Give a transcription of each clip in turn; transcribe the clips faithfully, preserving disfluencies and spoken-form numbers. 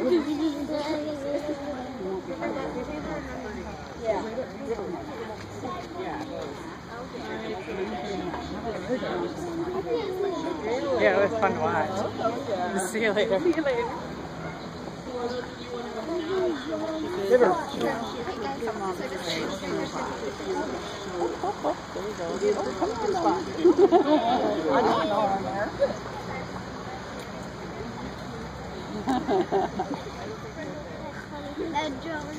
Yeah, it was fun to watch. See you later. See you later. River. Come on. There you go. Come on. I don't know on there. And John.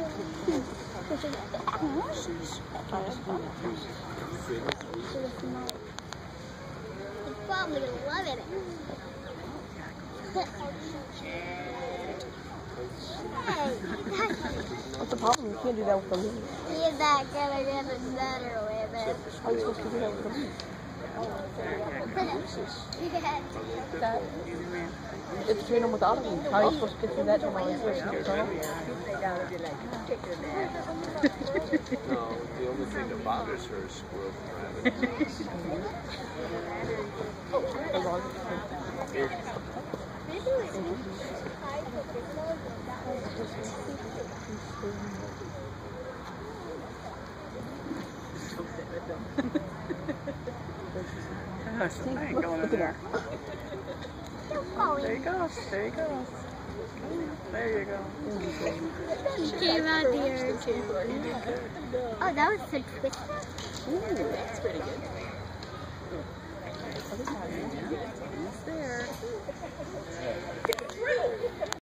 He's probably loving it. What's the problem? You can't do that with the leaf. He's not gonna get it better with it. How are you supposed to do that with the leaf? That, it's between them without a leaf. How are you supposed to get through that tunnel and switch to the tunnel? No, the only thing that bothers her is squirrels and rabbits. As long as it's Gosh, I ain't going in there. There you go. There you go. There you go. He came out the air too. Oh, that was so twisted. Ooh, that's pretty good. It's there.